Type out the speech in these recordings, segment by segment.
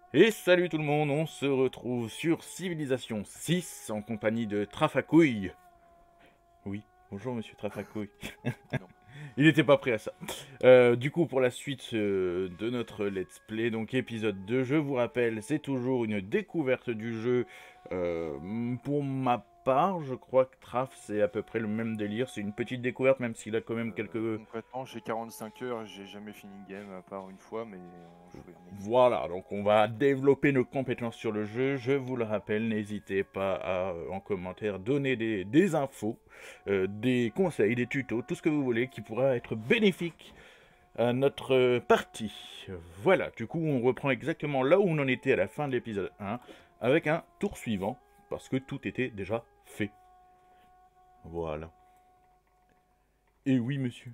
Et salut tout le monde, on se retrouve sur Civilisation 6 en compagnie de Trafacouille. Oui, bonjour monsieur Trafacouille. Non. Il n'était pas prêt à ça. Du coup, pour la suite de notre let's play, donc épisode 2, je vous rappelle, c'est toujours une découverte du jeu. Pour ma part, je crois que Traf, c'est à peu près le même délire. C'est une petite découverte, même s'il a quand même quelques. Concrètement, j'ai 45 heures et j'ai jamais fini le game à part une fois, mais on y vient. Voilà, donc on va développer nos compétences sur le jeu. Je vous le rappelle, n'hésitez pas à, en commentaire, donner des infos, des conseils, des tutos, tout ce que vous voulez qui pourra être bénéfique à notre partie. Voilà, du coup, on reprend exactement là où on en était à la fin de l'épisode 1, avec un tour suivant, parce que tout était déjà fait. Voilà. Et oui, monsieur.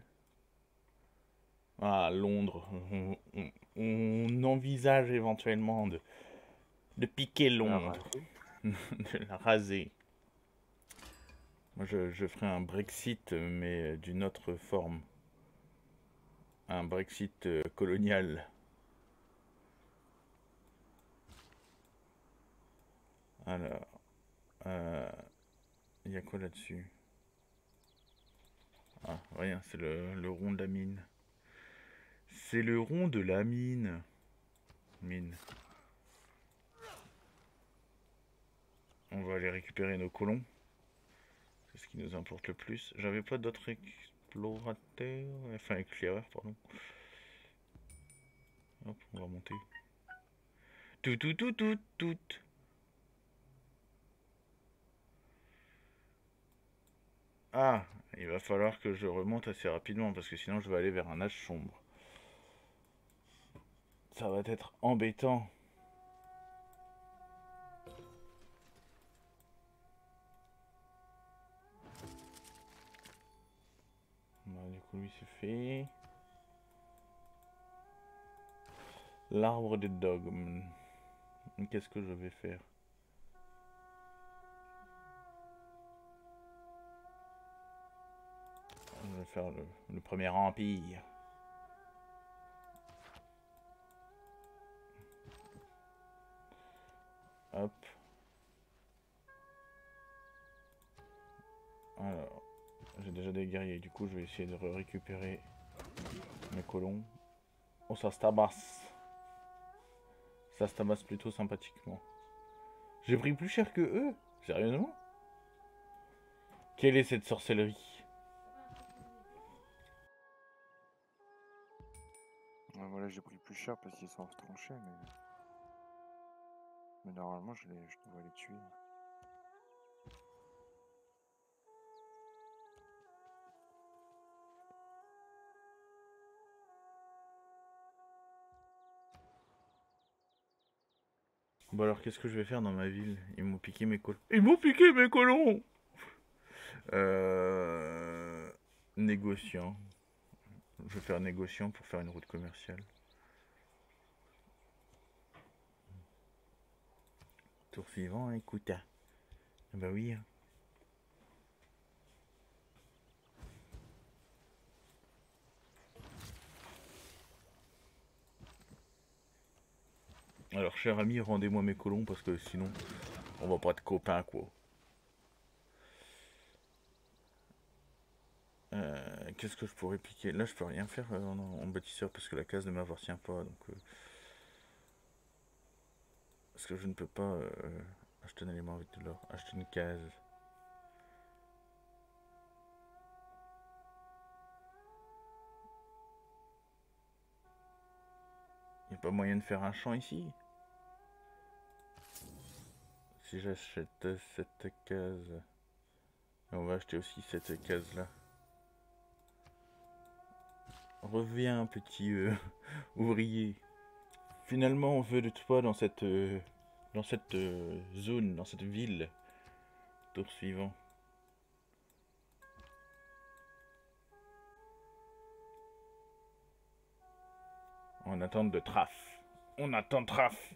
Ah, Londres. On envisage éventuellement de piquer De la Londres. raser. De la raser. Moi, je ferai un Brexit, mais d'une autre forme. Un Brexit colonial. Alors, euh, il y a quoi là-dessus? Ah, rien, c'est le rond de la mine. C'est le rond de la mine. Mine. On va aller récupérer nos colons. C'est ce qui nous importe le plus. J'avais pas d'autres explorateurs. Enfin, éclaireurs, pardon. Hop, on va monter. Tout, tout, tout, tout, tout. Ah, il va falloir que je remonte assez rapidement parce que sinon je vais aller vers un âge sombre. Ça va être embêtant. Bon, du coup, lui c'est fait. L'arbre des dogmes. Qu'est-ce que je vais faire? Je vais faire le premier empire. Hop. Alors, j'ai déjà des guerriers. Du coup, je vais essayer de récupérer mes colons. Oh, ça se tabasse. Ça se tabasse plutôt sympathiquement. J'ai pris plus cher que eux. Sérieusement? Quelle est cette sorcellerie? Ouais, voilà, j'ai pris plus cher parce qu'ils sont retranchés, mais normalement, je devrais les tuer. Bon alors, qu'est-ce que je vais faire dans ma ville? Ils m'ont piqué mes colons. Ils m'ont piqué mes colons! Euh... Négociant. Je vais faire négociant pour faire une route commerciale. Tour suivant, écoute. Ah bah oui. Alors, cher ami, rendez-moi mes colons parce que sinon, on va pas être copains, quoi. Qu'est-ce que je pourrais piquer? Là, je peux rien faire en bâtisseur parce que la case ne m'appartient pas. Donc, parce que je ne peux pas acheter un élément avec de l'or. Acheter une case. Il n'y a pas moyen de faire un champ ici? Si j'achète cette case. On va acheter aussi cette case-là. Reviens, petit ouvrier. Finalement, on veut de toi dans cette zone, dans cette ville. Tour suivant. En attente de Traf. On attend Traf.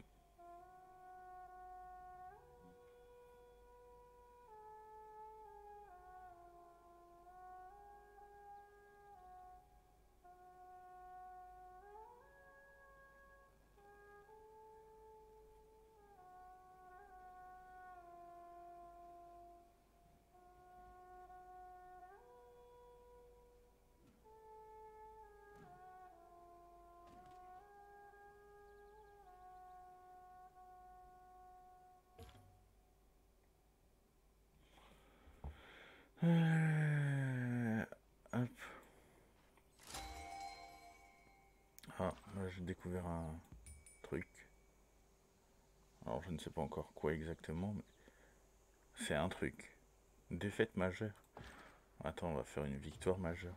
j'ai découvert un truc. Alors je ne sais pas encore quoi exactement, mais c'est un truc. Défaite majeure. Attends, on va faire une victoire majeure.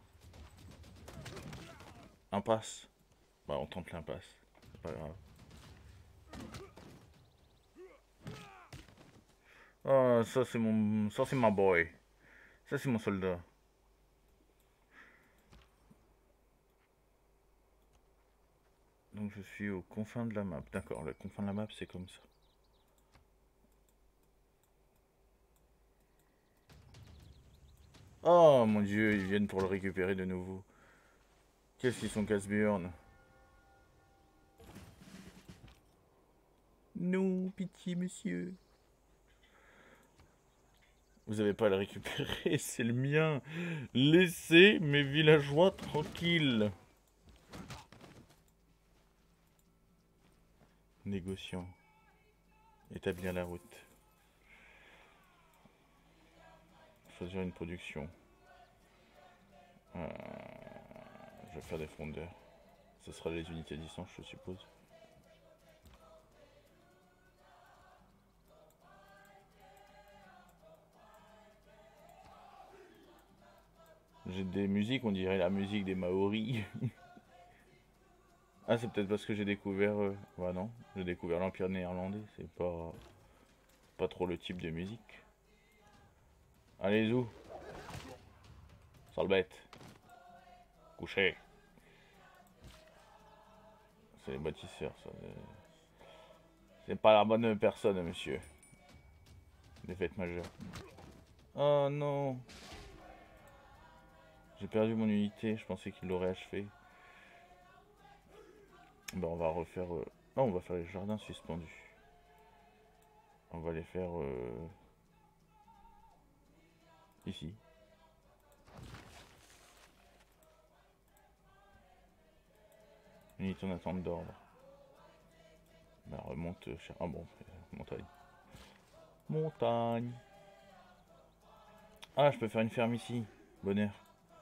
Impasse. Bah on tente l'impasse. C'est pas grave. Oh, ça c'est mon... Ça c'est ma boy. Ça c'est mon soldat. Donc je suis aux confins de la map. D'accord, les confins de la map c'est comme ça. Oh mon dieu, ils viennent pour le récupérer de nouveau. Qu'est-ce qu'ils sont casse-burnes. Non, pitié monsieur. Vous avez pas à le récupérer, c'est le mien. Laissez mes villageois tranquilles. Négociant. Établir la route. Choisir une production. Je vais faire des frondeurs. Ce sera les unités à distance, je suppose. J'ai des musiques, on dirait la musique des Maoris. Ah, c'est peut-être parce que j'ai découvert... Ouais, non, j'ai découvert l'Empire néerlandais. C'est pas trop le type de musique. Allez, où? Sale bête. Couché. C'est les bâtisseurs, ça. C'est pas la bonne personne, monsieur. Défaite majeure. Oh non. J'ai perdu mon unité, je pensais qu'il l'aurait achevé. Ben on va refaire... Non, on va faire les jardins suspendus. On va les faire... Ici. Unité en attente d'ordre. Ben remonte... Ah bon, montagne. Montagne. Ah, je peux faire une ferme ici. Bonheur.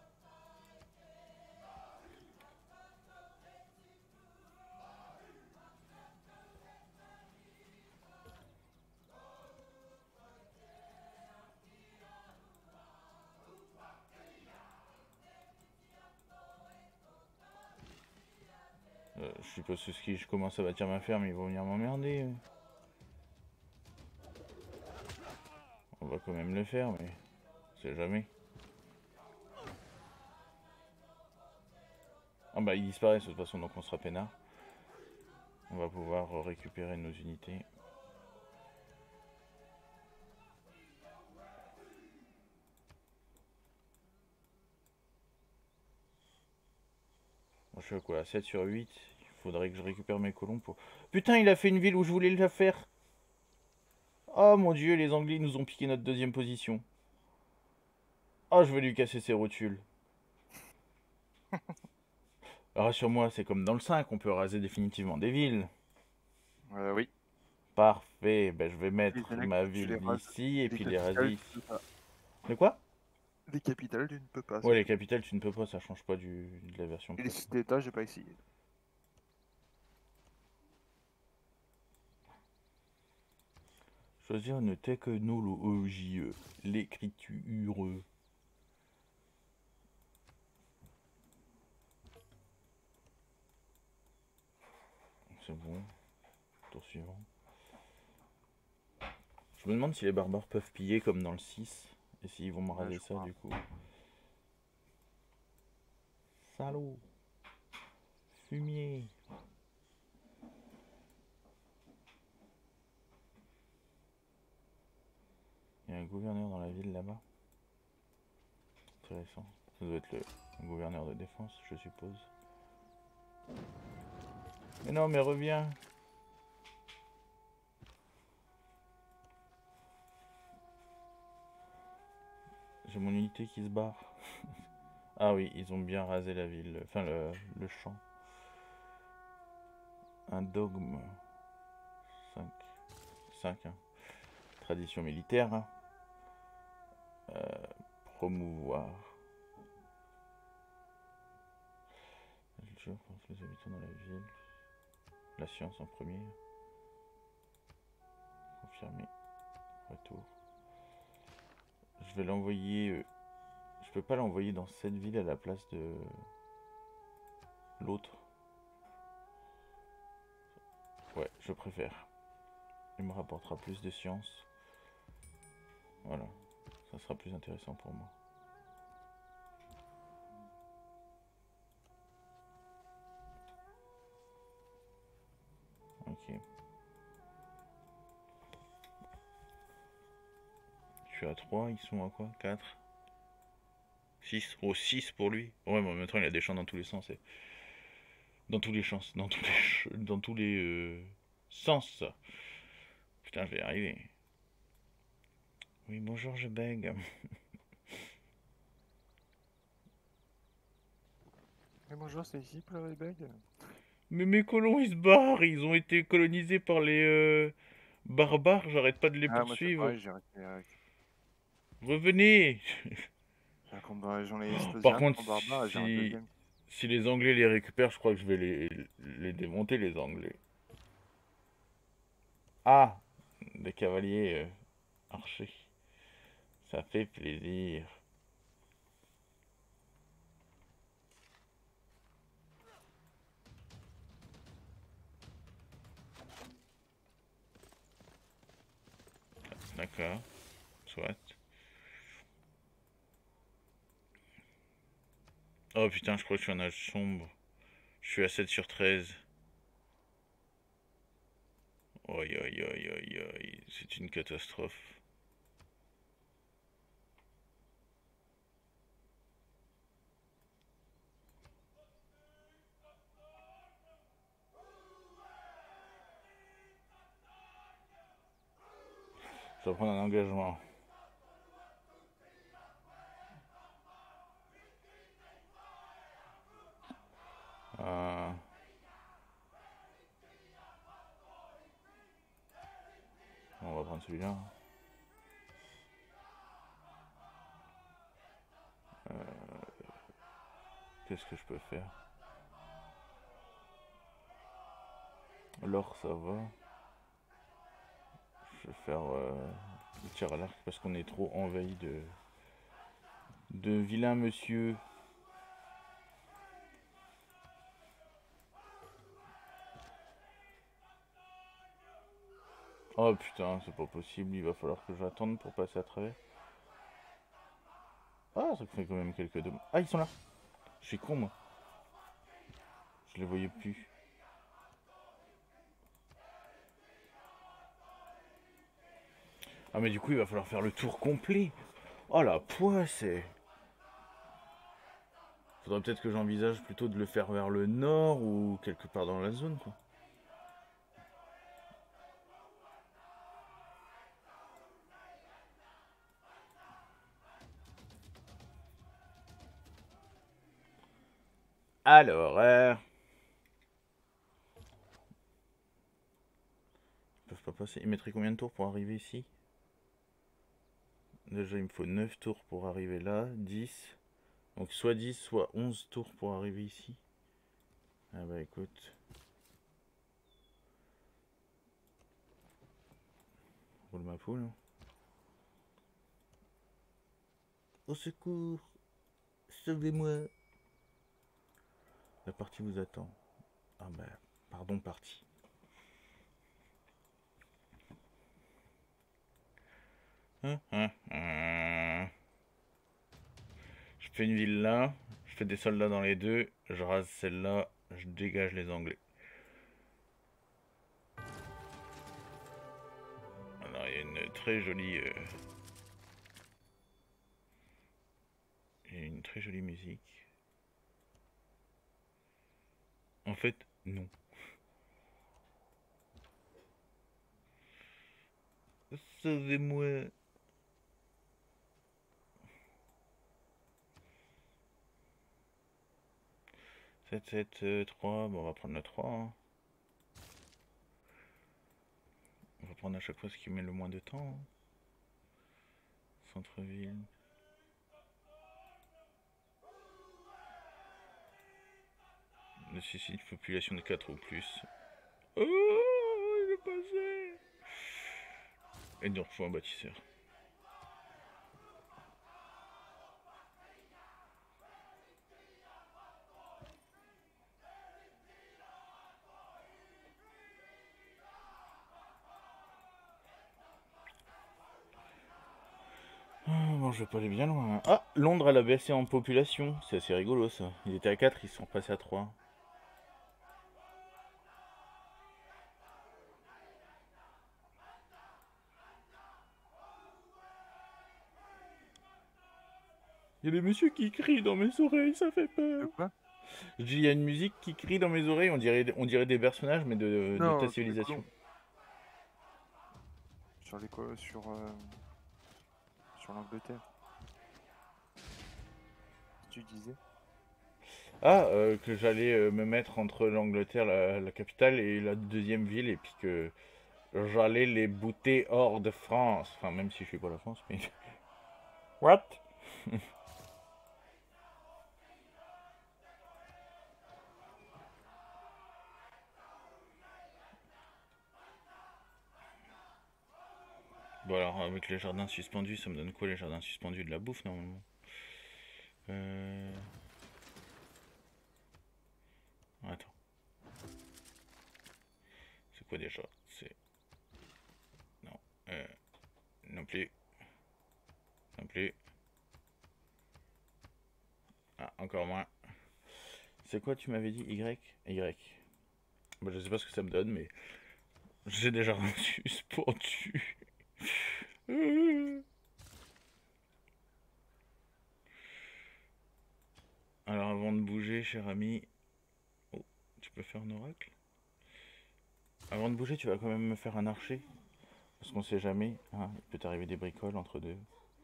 Je suppose que si je commence à bâtir ma ferme, ils vont venir m'emmerder. On va quand même le faire, mais... On sait jamais. Ah bah ils disparaissent de toute façon, donc on sera peinard. On va pouvoir récupérer nos unités. Moi, je suis à quoi? 7 sur 8. Il faudrait que je récupère mes colons pour... Putain, il a fait une ville où je voulais la faire. Oh mon dieu, les Anglais nous ont piqué notre deuxième position. Oh, je vais lui casser ses rotules. Rassure-moi, c'est comme dans le 5, on peut raser définitivement des villes. Oui. Parfait, ben, je vais Les mettre annexes, ma tu les ville rases. ici et Les puis les capitales, raser tu peux ici. pas. De quoi? Les capitales, tu ne peux pas, Ouais, c'est les tout. capitales, tu ne peux pas, ça change pas de la version Et les précédente. cités d'État, j'ai pas essayé. Choisir une technologie, l'écriture. C'est bon. Tour suivant. Je me demande si les barbares peuvent piller comme dans le 6. Et s'ils vont me Ouais, raser je ça crois. du coup. Salaud. Fumier. Il y a un gouverneur dans la ville là-bas. Intéressant. Ça doit être le gouverneur de défense, je suppose. Mais non, mais reviens. J'ai mon unité qui se barre. Ah oui, ils ont bien rasé la ville. Enfin, le champ. Un dogme. 5. 5, hein. Tradition militaire. Hein. Promouvoir. Bonjour, les habitants dans la ville. La science en premier. Confirmé. Retour. Je vais l'envoyer... je peux pas l'envoyer dans cette ville à la place de l'autre. Ouais, je préfère. Il me rapportera plus de science. Voilà. Ça sera plus intéressant pour moi. Ok. Je suis à 3, ils sont à quoi? 4 6. Oh, 6 pour lui. Ouais, mais en même temps, il a des champs dans tous les sens. Dans tous les champs. Dans tous les sens. Putain, je vais y arriver. Oui, bonjour, je bègue. Mais bonjour, c'est ici pour la bag. Mais mes colons, ils se barrent. Ils ont été colonisés par les barbares. J'arrête pas de les Ah, moi c'est poursuivre. pareil, j'ai arrêté avec. Revenez. J'ai un combat, j'en ai explosé Par un contre, camp barbare et j'ai un si, deuxième. si les Anglais les récupèrent, je crois que je vais les démonter, les Anglais. Ah, des cavaliers archers. Ça fait plaisir. D'accord. Soit. Oh putain, je crois que je suis en âge sombre. Je suis à 7 sur 13. Oi, oi, oi, oi, oi. C'est une catastrophe. Je dois prendre un engagement. Euh, On va prendre celui-là. Qu'est-ce que je peux faire? L'or, ça va. Je vais faire le tir à l'arc parce qu'on est trop envahi de vilains monsieur. Oh putain, c'est pas possible, il va falloir que j'attende pour passer à travers. Ah, ça fait quand même quelques dommages. Ah, ils sont là. Je suis con, moi. Je les voyais plus. Ah, mais du coup, il va falloir faire le tour complet. Oh la poisse. Faudrait peut-être que j'envisage plutôt de le faire vers le nord ou quelque part dans la zone, quoi. Alors, ils peuvent pas passer. Ils mettraient combien de tours pour arriver ici? Déjà, il me faut 9 tours pour arriver là, 10. Donc soit 10, soit 11 tours pour arriver ici. Ah bah écoute. Roule ma poule. Hein. Au secours. Sauvez-moi. La partie vous attend. Ah bah, pardon partie. Je fais une ville là, je fais des soldats dans les deux, je rase celle-là, je dégage les Anglais. Alors il y a une très jolie... il y a une très jolie musique. En fait, non. Sauvez-moi. 7, 7, 3, bon on va prendre le 3. Hein. On va prendre à chaque fois ce qui met le moins de temps. Hein. Centre-ville. Nécessite une population de 4 ou plus. Oh, il est passé. Et donc, faut un bâtisseur. Bon, je vais pas aller bien loin. Ah, Londres, elle a baissé en population. C'est assez rigolo, ça. Ils étaient à 4, ils sont passés à 3. Il y a des messieurs qui crient dans mes oreilles, ça fait De peur. quoi? Je dis, il y a une musique qui crie dans mes oreilles, on dirait des personnages, mais de ta Non, sur les civilisation. colons. Sur les co- sur l'Angleterre. Tu disais? Ah, que j'allais me mettre entre l'Angleterre, la capitale, et la deuxième ville, et puis que j'allais les bouter hors de France. Enfin, même si je suis pas la France, mais... What? Bon alors, avec les jardins suspendus, ça me donne quoi les jardins suspendus? De la bouffe, normalement. Euh... Attends. C'est quoi déjà? C'est... Non. Non plus. Non plus. Ah, encore moins. C'est quoi tu m'avais dit? Y? Y. Bah, je sais pas ce que ça me donne, mais... J'ai déjà reçu suspendu. Alors avant de bouger, cher ami... Oh, tu peux faire un oracle? Avant de bouger, tu vas quand même me faire un archer. Parce qu'on sait jamais, hein, il peut t'arriver des bricoles entre deux.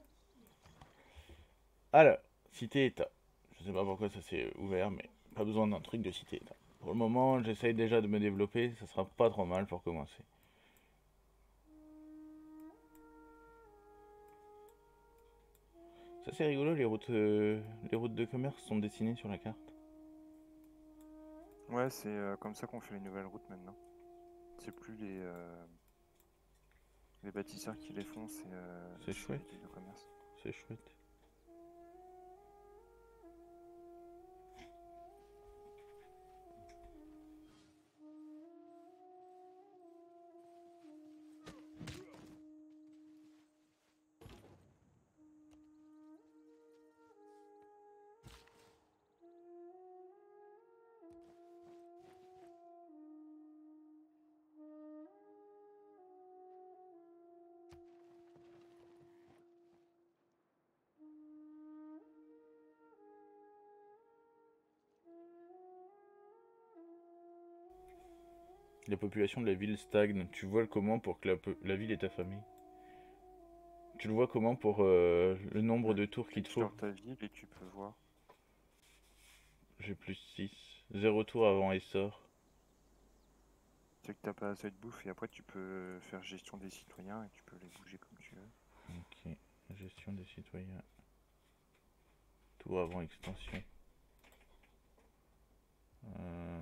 Alors, cité-état. Je sais pas pourquoi ça s'est ouvert, mais pas besoin d'un truc de cité-état. Pour le moment, j'essaye déjà de me développer, ça sera pas trop mal pour commencer. Ça c'est rigolo, les routes de commerce sont dessinées sur la carte. Ouais, c'est comme ça qu'on fait les nouvelles routes maintenant. C'est plus les bâtisseurs qui les font, C'est c'est les chouette, villes de commerce. c'est chouette. La population de la ville stagne. Tu vois comment pour que la ville est affamée? Tu le vois comment pour le nombre Ouais. de tours qu'il te Clique faut? sur ta ville et tu peux voir. J'ai plus 6. 0 tour avant essor. C'est que t'as pas assez de bouffe et après tu peux faire gestion des citoyens et tu peux les bouger comme tu veux. Ok. Gestion des citoyens. Tour avant extension. Euh,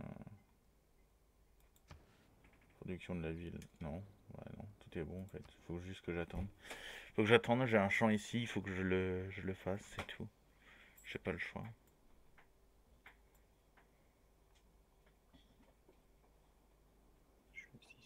Production de la ville. Non. Ouais, non. Tout est bon en fait. Faut juste que j'attende. Faut que j'attende. J'ai un champ ici. Il faut que je le fasse. C'est tout. J'ai pas le choix. Je fais 6.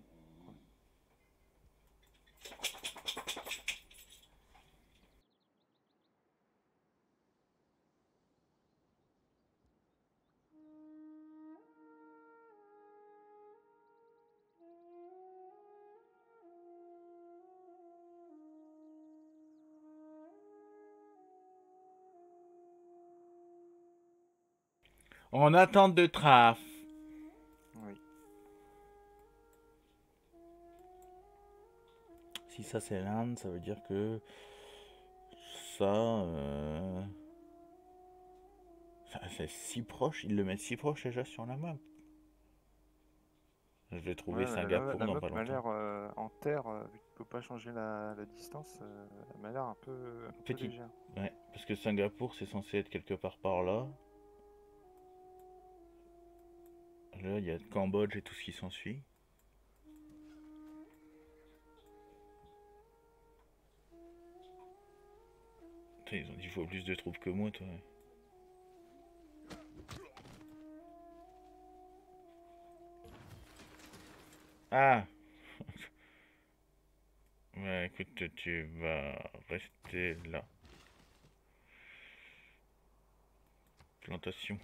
En attente de traf. Oui. Si ça c'est l'Inde, ça veut dire que ça, c'est si proche. Ils le mettent si proche déjà sur la map. Je vais trouver Ouais, mais Singapour la dans map pas m'a longtemps. l'air en terre, vu que tu peux pas changer la distance, elle m'a l'air un peu Petite. légère. Ouais, parce que Singapour c'est censé être quelque part par là. Là, il y a le Cambodge et tout ce qui s'ensuit. Putain, ils ont 10 fois plus de troupes que moi, toi. Ah! Ouais, écoute, tu vas rester là. Plantation.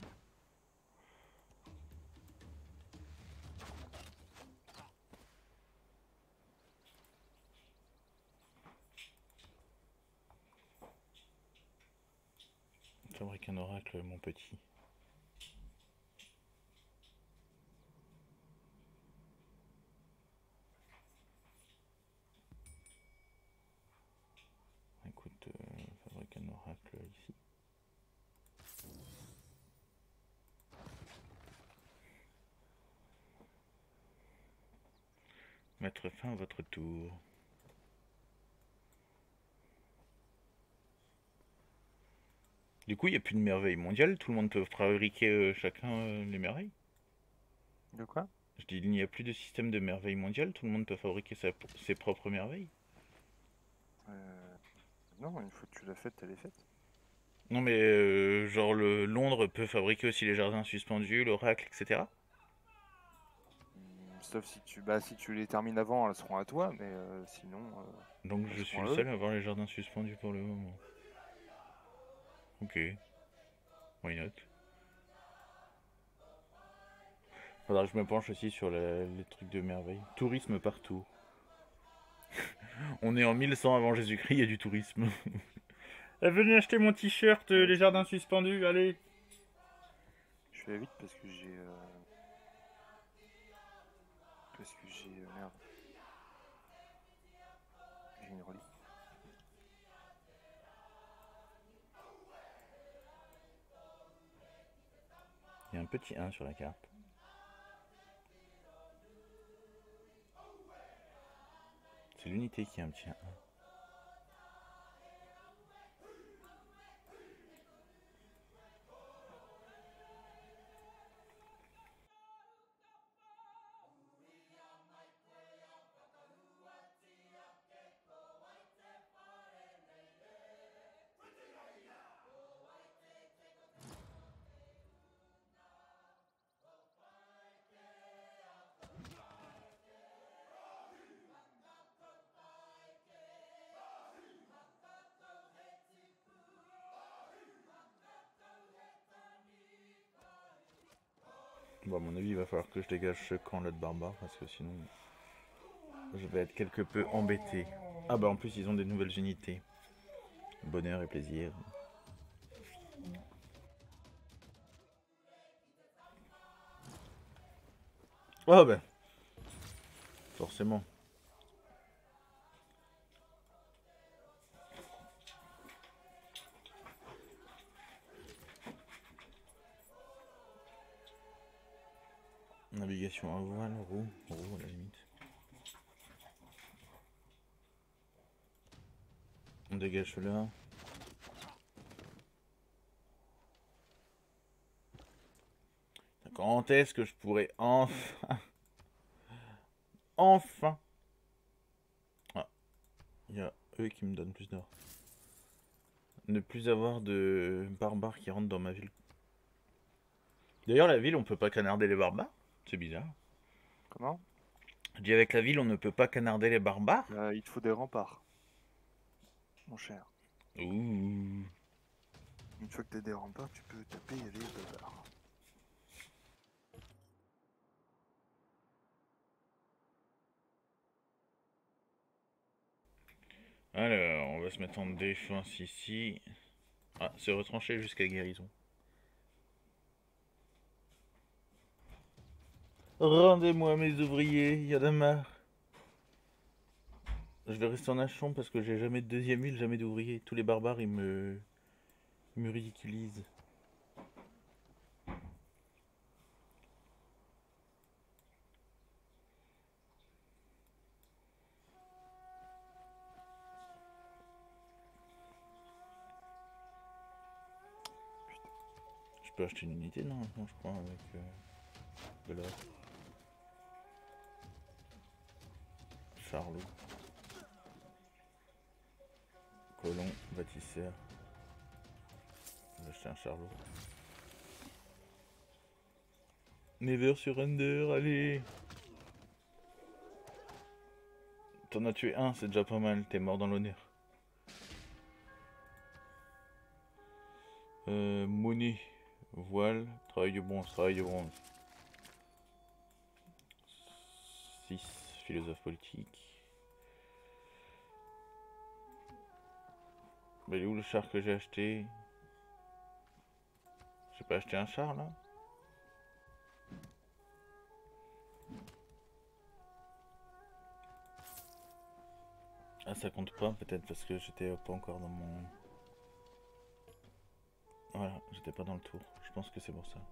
Fabrique un oracle, mon petit. Écoute, fabrique un oracle ici. Mettre fin à votre tour. Du coup, il n'y a plus de merveille mondiale, tout le monde peut fabriquer chacun les merveilles. De quoi? Je dis, il n'y a plus de système de merveille mondiale, tout le monde peut fabriquer ses propres merveilles. Non, une fois que tu l'as faite, elle est faite. Non mais genre Londres peut fabriquer aussi les jardins suspendus, l'oracle, etc. Sauf si tu les termines avant, elles seront à toi, mais sinon, Donc elles je suis seront le à eux. seul à avoir les jardins suspendus pour le moment. Ok, why not. Faudra que je me penche aussi sur les trucs de merveille. Tourisme partout. On est en 1100 avant Jésus-Christ, il y a du tourisme. Venez acheter mon t-shirt, les jardins suspendus, allez. Je vais vite parce que j'ai... merde. J'ai une relique. Il y a un petit 1 sur la carte. C'est l'unité qui a un petit 1. Bon, à mon avis, il va falloir que je dégage ce camp là de barbares parce que sinon, je vais être quelque peu embêté. Ah bah en plus, ils ont des nouvelles unités. Bonheur et plaisir. Oh bah, forcément. Navigation à voile, roue à la limite. On dégage cela. Quand est-ce que je pourrais enfin... enfin... Ah, il y a eux qui me donnent plus d'or. Ne plus avoir de barbares qui rentrent dans ma ville. D'ailleurs, la ville, on peut pas canarder les barbares. C'est bizarre. Comment? Je dis avec la ville, on ne peut pas canarder les barbares. Il te faut des remparts, mon cher. Ouh. Une fois que tu as des remparts, tu peux taper les barbares. Alors, on va se mettre en défense ici. Ah, se retrancher jusqu'à guérison. Rendez-moi mes ouvriers, y en a marre. Je vais rester en Achon parce que j'ai jamais de deuxième île, jamais d'ouvriers. Tous les barbares, ils me ridiculisent. Je peux acheter une unité, non, je crois, avec... que là. Charlot. Colon, bâtisseur. On va acheter un Charlot. Never surrender, allez. T'en as tué un, c'est déjà pas mal, t'es mort dans l'honneur. Monnaie, voile, travail de bronze, travail de bronze. 6, philosophe politique. Mais il est où le char que j'ai acheté? J'ai pas acheté un char là? Ah, ça compte pas peut-être parce que j'étais pas encore dans mon... Voilà, j'étais pas dans le tour. Je pense que c'est pour ça.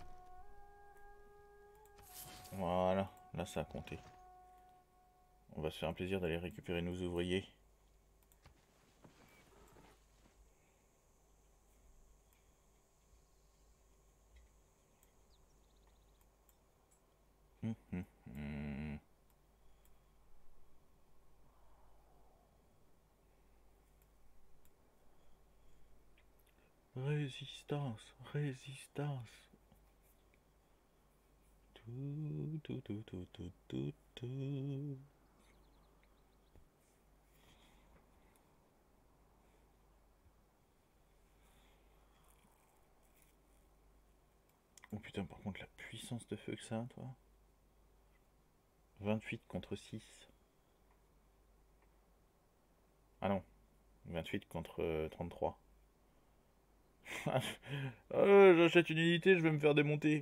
Voilà, là ça a compté. On va se faire un plaisir d'aller récupérer nos ouvriers. Hum, hum, hum. Résistance, résistance. Tout, tout, tout, tout, tout, tout, tout. Oh putain, par contre, la puissance de feu que ça, toi. 28 contre 6. Ah non, 28 contre 33. J'achète une unité, je vais me faire démonter.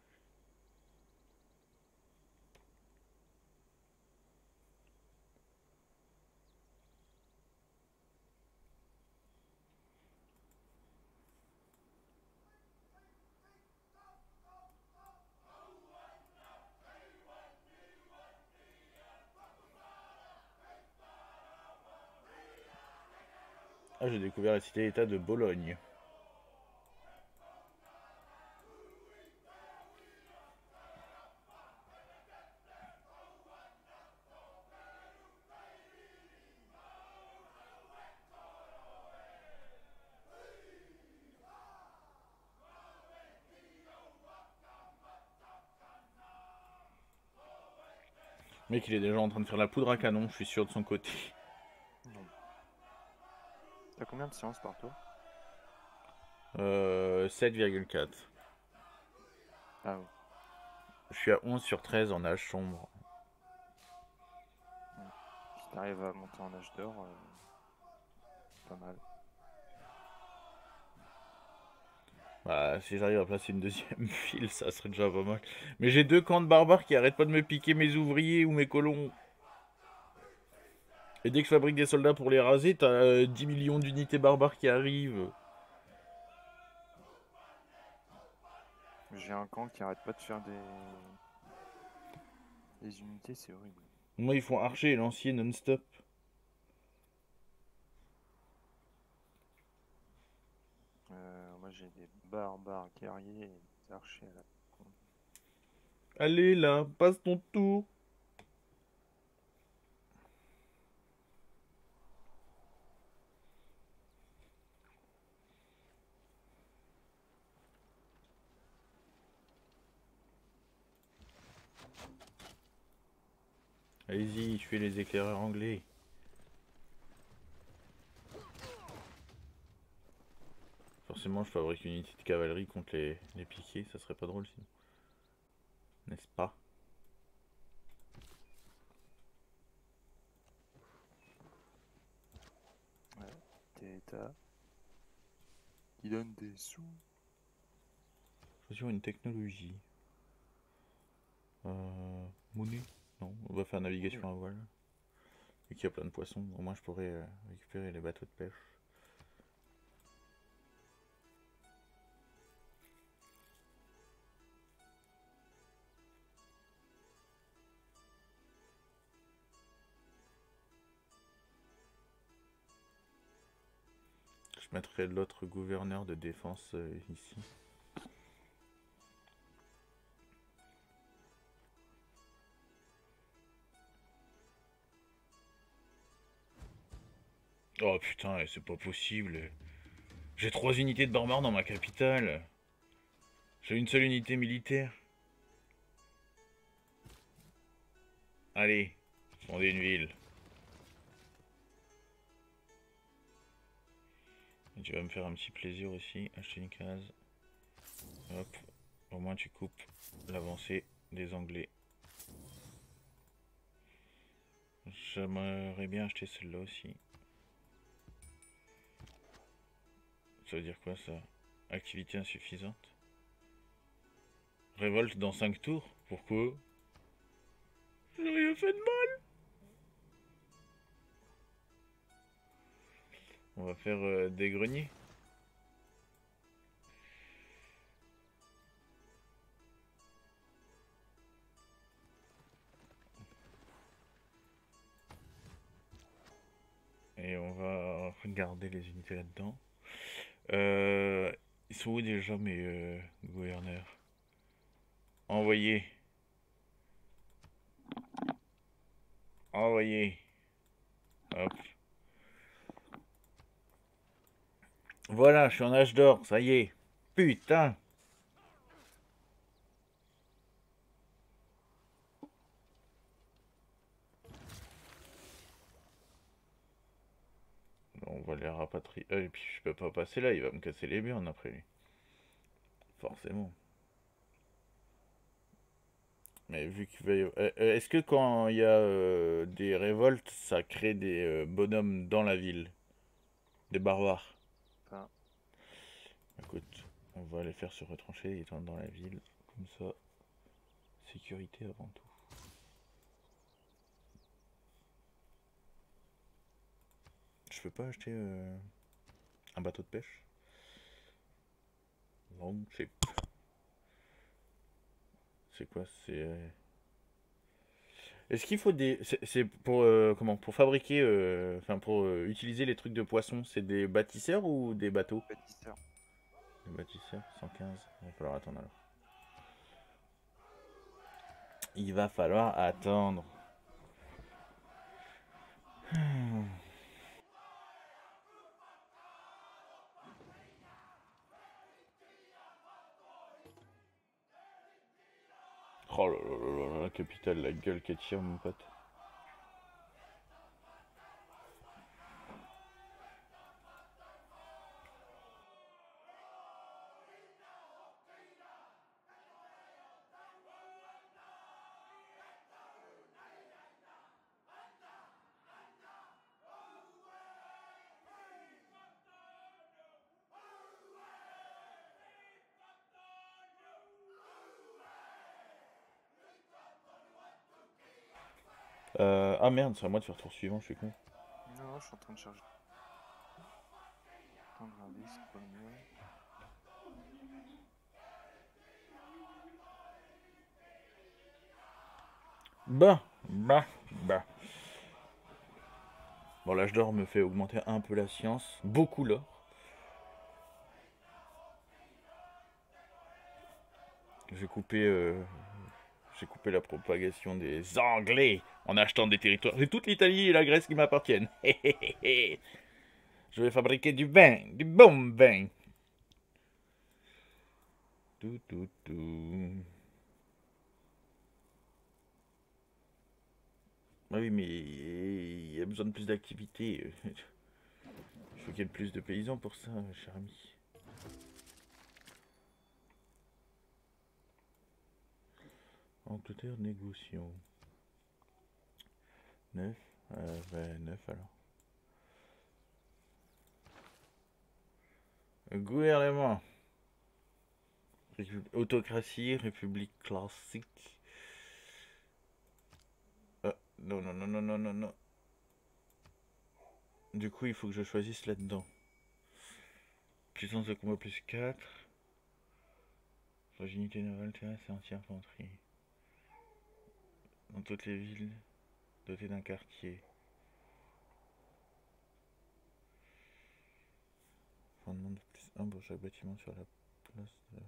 Ah, j'ai découvert la cité-état de Bologne. Mec, il est déjà en train de faire la poudre à canon, je suis sûr de son côté. Non. T'as combien de séances par tour? 7,4. Ah oui. Je suis à 11 sur 13 en âge sombre. Si t'arrives à monter en âge d'or, pas mal. Bah, si j'arrive à placer une deuxième file, ça serait déjà pas mal. Mais j'ai deux camps de barbares qui arrêtent pas de me piquer mes ouvriers ou mes colons. Et dès que je fabrique des soldats pour les raser, t'as 10 millions d'unités barbares qui arrivent. J'ai un camp qui arrête pas de faire des unités, c'est horrible. Moi, ils font archer et lancier non-stop. Moi j'ai des barbares guerriers et des archers à la con. Allez là, passe ton tour. Allez-y, je fais les éclaireurs anglais. Forcément, je fabrique une unité de cavalerie contre les piquets, ça serait pas drôle sinon. N'est-ce pas? Ouais, des états qui donnent des sous. Choisir une technologie. Monnaie? Non, on va faire navigation à voile. Vu qu'il y a plein de poissons, au moins je pourrais récupérer les bateaux de pêche. Je mettrai l'autre gouverneur de défense ici. Oh putain, c'est pas possible. J'ai 3 unités de barbares dans ma capitale. J'ai une seule unité militaire. Allez, fonder une ville. Et tu vas me faire un petit plaisir aussi, acheter une case. Hop, au moins tu coupes l'avancée des Anglais. J'aimerais bien acheter celle-là aussi. Ça veut dire quoi ça? Activité insuffisante. Révolte dans 5 tours? Pourquoi? J'ai rien fait de mal. On va faire des greniers. Et on va regarder les unités là-dedans. Ils sont où déjà mes gouverneurs? Envoyez. Envoyez. Hop. Voilà, je suis en âge d'or, ça y est. Putain. On va les rapatrier. Et puis je peux pas passer là, il va me casser les burnes après lui. Forcément. Mais vu qu'il va y est-ce que quand il y a des révoltes, ça crée des bonhommes dans la ville? Des barbares? Enfin, Écoute, on va les faire se retrancher étant dans la ville. Comme ça, sécurité avant tout. Je peux pas acheter un bateau de pêche? Non, c'est quoi? C'est est-ce qu'il faut des c'est pour comment pour fabriquer enfin pour utiliser les trucs de poisson, c'est des bâtisseurs ou des bateaux? bâtisseur. Des bâtisseurs 115. Il va falloir attendre alors. Il va falloir attendre. Oh là là là là, la capitale, la gueule qu'elle tire, mon pote. Ah merde, c'est à moi de faire tour suivant, je suis con. Non, je suis en train de charger. En train de regarder, c'est pas mieux. Bah, bah. Bon, l'âge d'or me fait augmenter un peu la science, beaucoup l'or. J'ai coupé, euh, j'ai coupé la propagation des Anglais en achetant des territoires. J'ai toute l'Italie et la Grèce qui m'appartiennent. Je vais fabriquer du vin, du bon vin. Tout, tout, tout. Ah oui, mais il y a besoin de plus d'activité. Il faut qu'il y ait plus de paysans pour ça, cher ami. Angleterre, négociant. 9 9 alors. Gouvernement. Autocratie, république classique. Non, non, non, non, non, non, non. Du coup, il faut que je choisisse là-dedans. Puissance de combat plus 4. Fragilité navale, terrestre et anti-infanterie. Dans toutes les villes dotées d'un quartier. Fondement de plus 1 pour chaque bâtiment sur la place de...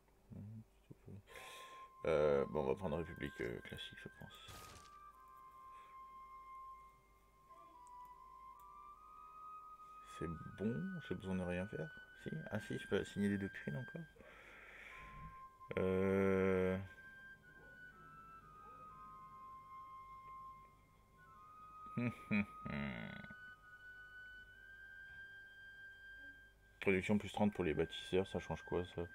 bon, on va prendre République classique, je pense. C'est bon, j'ai besoin de rien faire. Si, ah si, je peux assigner des doctrines encore. Euh... Production plus 30 pour les bâtisseurs, ça change quoi ça?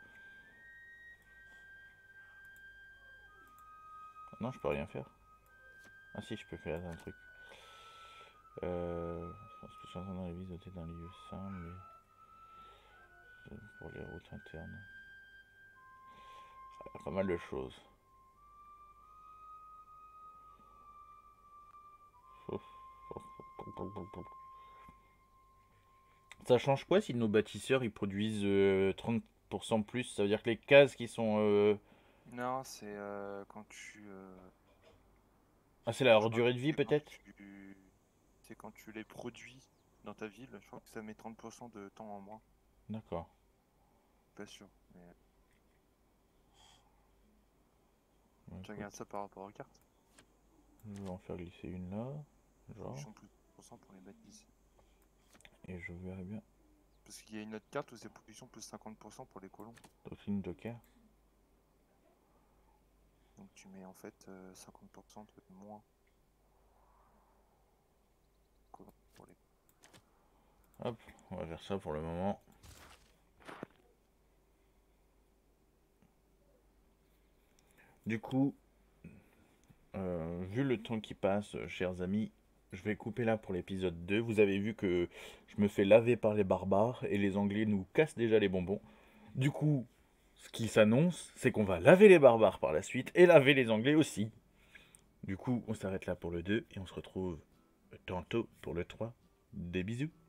Non, je peux rien faire. Ah si, je peux faire un truc. Je suis en train dans les vis dotées d'un lieu sain, mais pour les routes internes. Il y a pas mal de choses. Ça change quoi si nos bâtisseurs ils produisent 30% plus? Ça veut dire que les cases qui sont... Non, c'est quand tu. Ah, c'est la Je crois que durée de vie c'est quand peut-être? c'est quand tu les produis dans ta ville. Je crois que ça met 30% de temps en moins. D'accord. Pas sûr. Mais Ouais, tu écoute, regardes ça par rapport aux cartes. je vais en faire glisser une là, genre, Ils sont plus de 30% pour les bâtisses. et je verrai bien. Parce qu'il y a une autre carte où c'est production plus 50% pour les colons. Doctrine Joker. Donc tu mets en fait 50% de moins colons pour les. Hop, on va faire ça pour le moment. Du coup, vu le temps qui passe, chers amis, je vais couper là pour l'épisode 2. Vous avez vu que je me fais laver par les barbares et les Anglais nous cassent déjà les bonbons. Du coup, ce qui s'annonce, c'est qu'on va laver les barbares par la suite et laver les Anglais aussi. Du coup, on s'arrête là pour le 2 et on se retrouve tantôt pour le 3. Des bisous.